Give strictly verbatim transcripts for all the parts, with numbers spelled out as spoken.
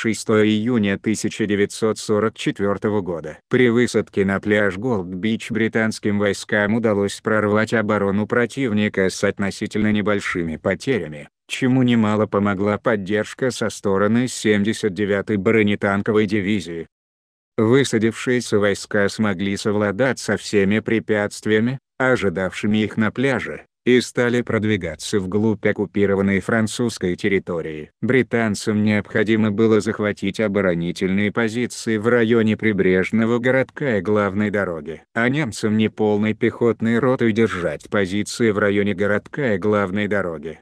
шестого июня тысяча девятьсот сорок четвёртого года. При высадке на пляж Голд-Бич британским войскам удалось прорвать оборону противника с относительно небольшими потерями, чему немало помогла поддержка со стороны семьдесят девятой бронетанковой дивизии. Высадившиеся войска смогли совладать со всеми препятствиями, ожидавшими их на пляже, и стали продвигаться вглубь оккупированной французской территории. Британцам необходимо было захватить оборонительные позиции в районе прибрежного городка и главной дороги, а немцам неполной пехотной ротой держать позиции в районе городка и главной дороги.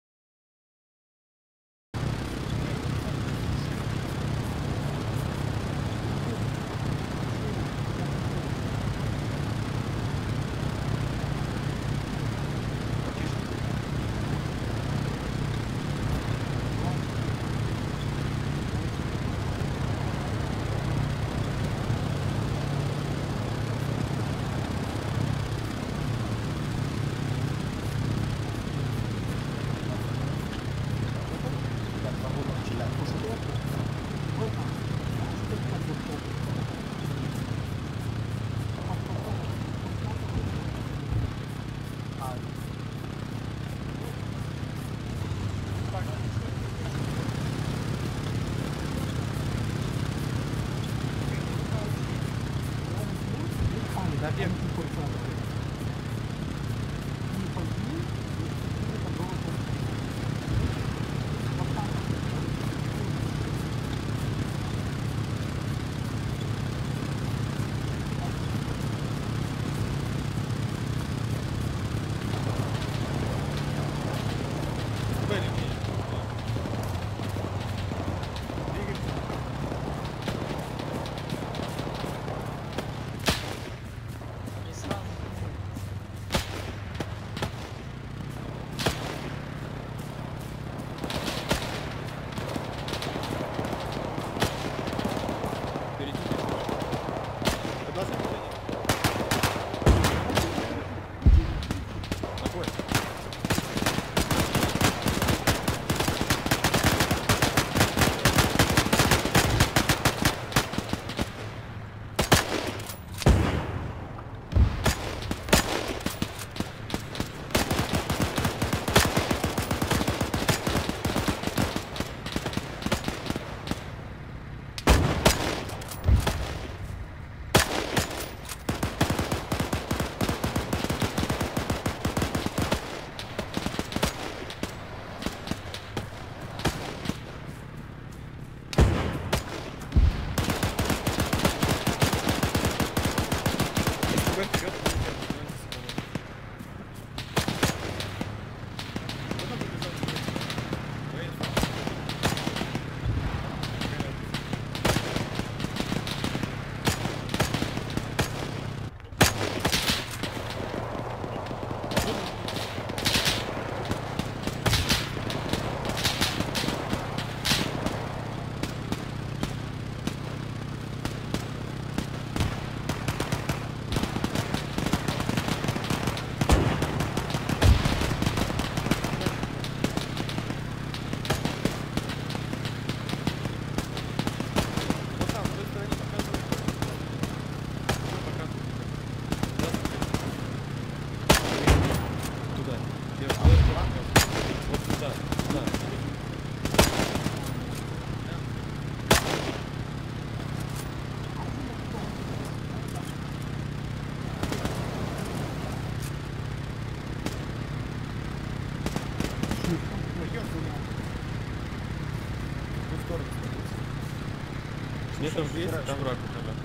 Мне там есть, там враг у тебя.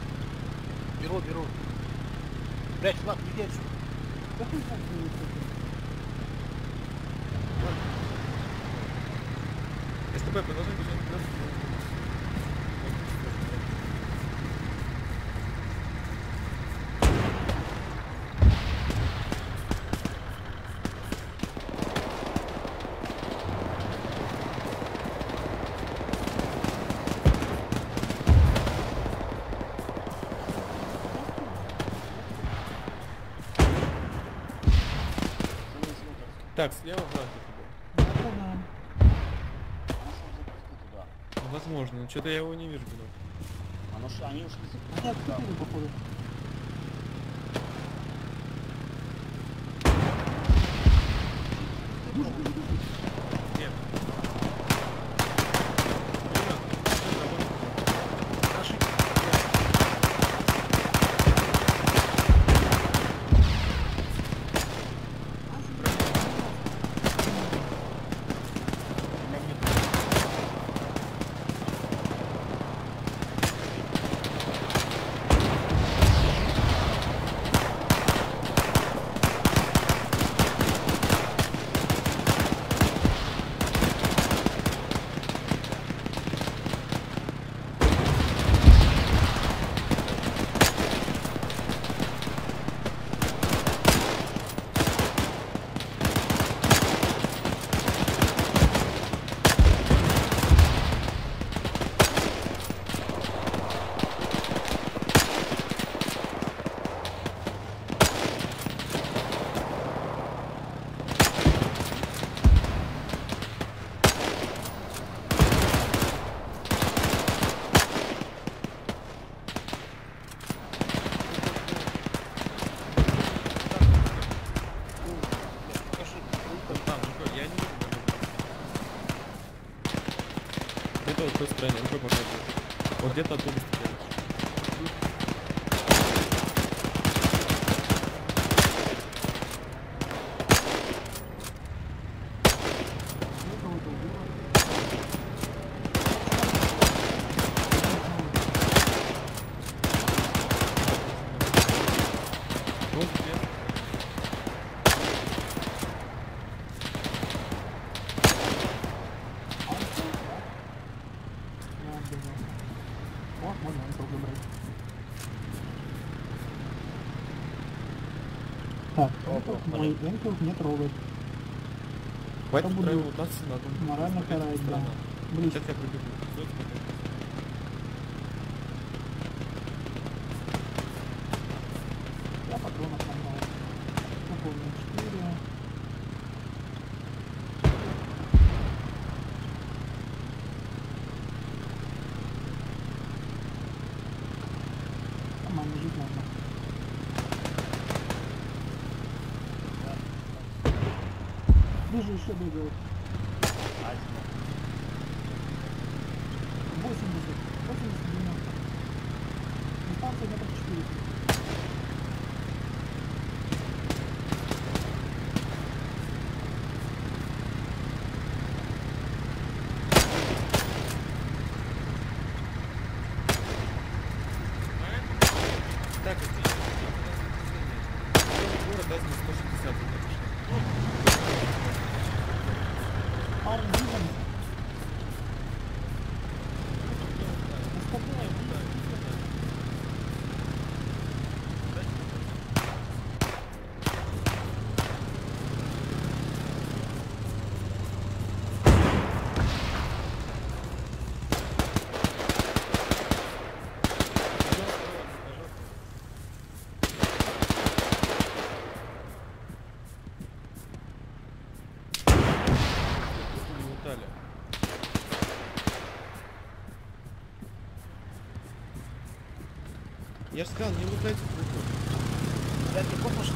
Беру, беру. Блять, Влад, иди отсюда. СТБ, продолжай бежать. Так, слева враг. У вас Возможно, но что-то я его не вижу. Куда. Оно ш... Они ушли за... Они отступили, походу. Нет. Наши. Там, рукой, я не вижу. Где-то вот в той стороне, рукой показывает. Вот где-то оттуда стреляют. Вот где. О, можно это выбрать. Так, Энфилд, мой Энфилд не трогать. Хватит буду втроем лутаться, надо. морально смотреть по карать, да. сторонам. Близко. Сейчас я пробегу. Всё, спокойно. Я патронов набрал. Пополнил четыре. Нормально жить можно. Вижу, еще бегают. восемьдесят. восемьдесят девяносто. Дистанция метров четыре. Так, это город даст мне сто шестьдесят. Парни, двигаемся. Оставляем. Лутали. Я же сказал, не лутайте трупы. Я далеко пошли.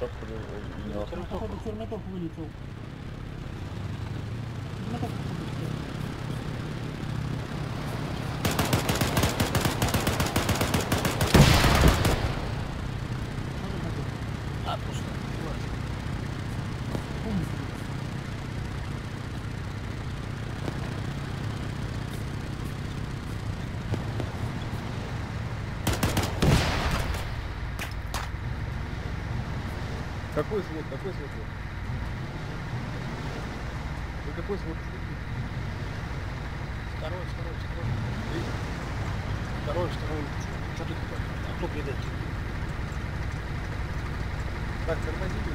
Термиток мертв. Там, походу, термиток вылетел. Термиток, походу, всё. А, пусто. Умница. Какой звук? Какой звук? Вы какой звук? Второй, второй, второй. Второй, второй. Что тут такое? А кто передает? Так, тормозите.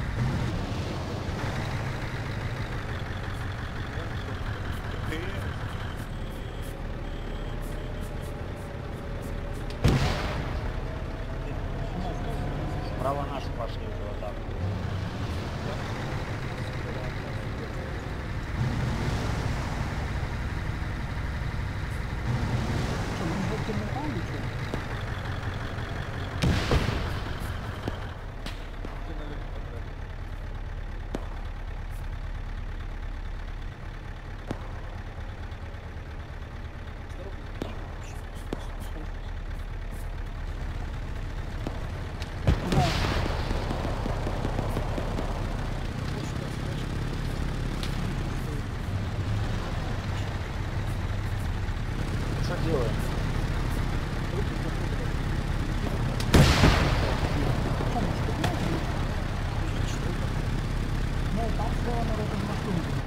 Справа наши пошли уже вот так. Что, мы ждем термитка или что? Куда? Что делаем? Что, мы штурмуем? Ну, там слева народ из машины побежал.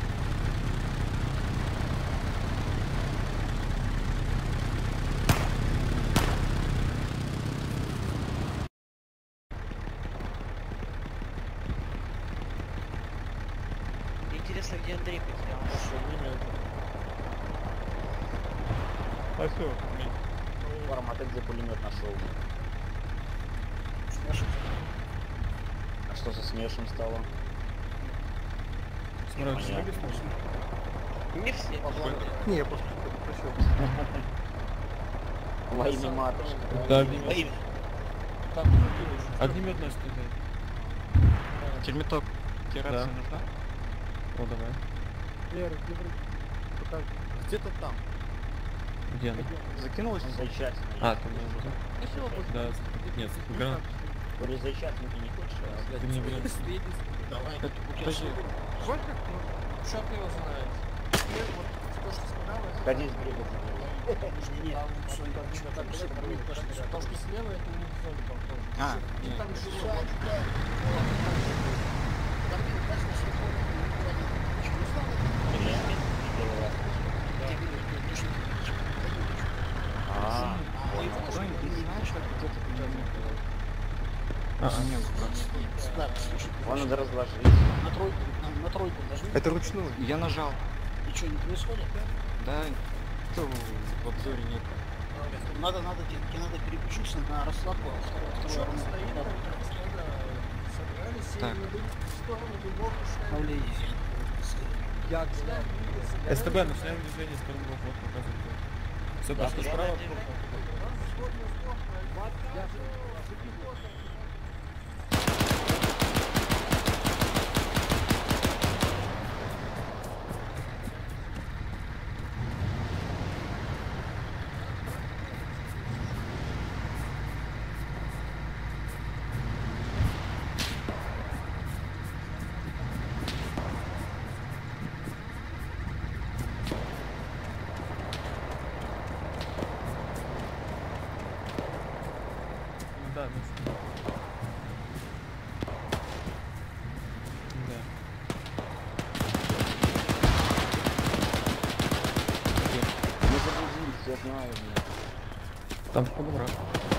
Интересно, где Андрей потерял? А все, Варм, а ты где пулемет нашел? А что со смешем стало? смотри, Понятно. Не все. Не, я просто попросил. Во имя матушки. Да, Во огнемет. имя. Огнемет наш стреляет. Термиток. Да. Рация нужна? О, давай. Где-то там. Где она? Закинулась? Зачастно. А, там уже. Да, нет, гранат. Говорю, зачастно ты не хочешь? а? Ты мне, блин. Давай. Подожди. Что ты его знаешь? Сходи сбегать за него. Нет, потому что слева это не в зоне похоже. А, нет. Первый раз. А, А, его надо разложить. На тройку, на, на тройку нажми. это ручную. Я нажал. Ничего не происходит? Да, то в обзоре нет. Надо, надо, тебе, тебе надо переключиться на расслабку. Второй раз. Так. Управление. СТБ, начинаем движение в сторону вот показывает. Все, пошло справа. Да, да. Да. Не загрузились, я знаю. блин. Там враг.